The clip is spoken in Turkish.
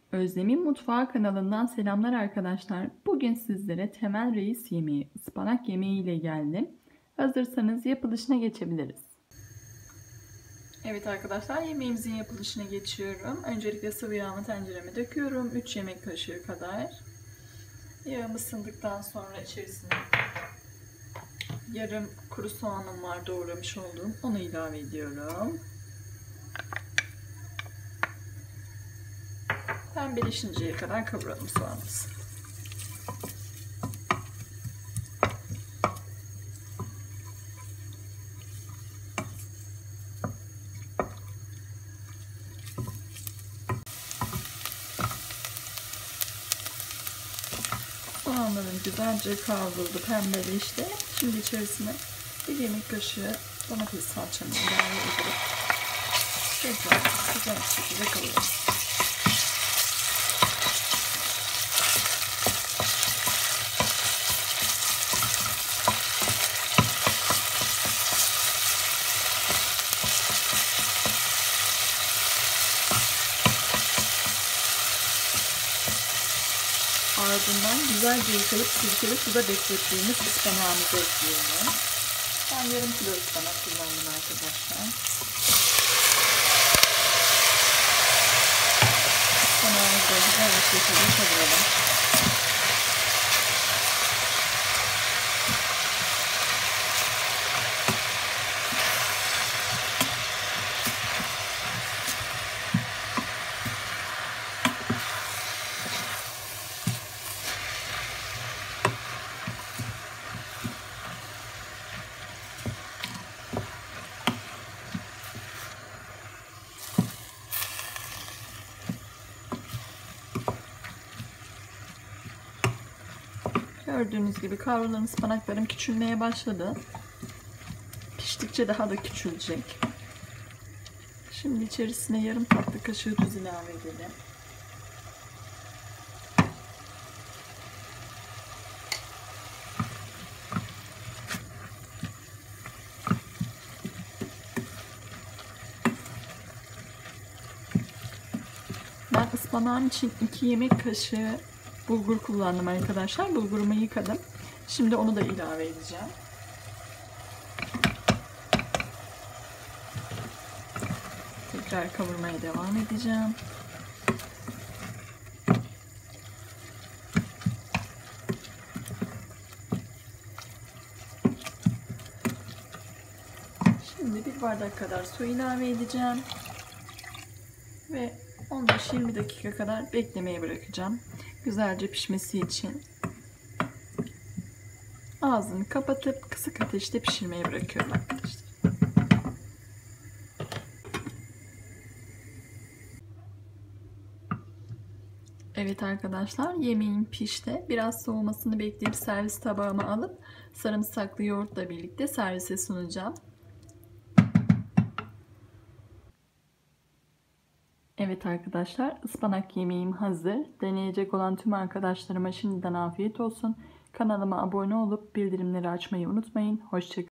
Özlem'in Mutfağı kanalından selamlar arkadaşlar. Bugün sizlere temel reis yemeği, ıspanak yemeği ile geldim. Hazırsanız yapılışına geçebiliriz. Evet arkadaşlar, yemeğimizin yapılışına geçiyorum. Öncelikle sıvı yağımı tencereme döküyorum. 3 yemek kaşığı kadar. Yağım ısındıktan sonra içerisine yarım kuru soğanım var, doğramış olduğum. Onu ilave ediyorum. Pembeleşinceye kadar kavuralım soğanımızı. Soğanlarım güzelce kavruldu, pembeleşti. Şimdi içerisine bir yemek kaşığı domates salçamı ilave edip tekrar güzel bir şekilde kavuruyorum. Ardından güzelce yıkayıp sirkeli suda beklettiğimiz ıspanağımızı ekliyorum. Ben yarım kilo ıspanak kullandım arkadaşlar. Ispanağımızı da güzel bir şekilde kavuralım. Gördüğünüz gibi kavrulan ıspanaklarım küçülmeye başladı. Piştikçe daha da küçülecek. Şimdi içerisine yarım tatlı kaşığı tuz ilave edelim. Ben ıspanağım için 2 yemek kaşığı bulgur kullandım arkadaşlar. Bulgurumu yıkadım. Şimdi onu da ilave edeceğim. Tekrar kavurmaya devam edeceğim. Şimdi bir bardak kadar su ilave edeceğim. Ve 15-20 dakika kadar beklemeye bırakacağım. Güzelce pişmesi için. Ağzını kapatıp kısık ateşte pişirmeye bırakıyorum arkadaşlar. Evet arkadaşlar, yemeğim pişti. Biraz soğumasını bekleyip servis tabağıma alıp sarımsaklı yoğurtla birlikte servise sunacağım. Evet arkadaşlar, ıspanak yemeğim hazır. Deneyecek olan tüm arkadaşlarıma şimdiden afiyet olsun. Kanalıma abone olup bildirimleri açmayı unutmayın. Hoşça kalın.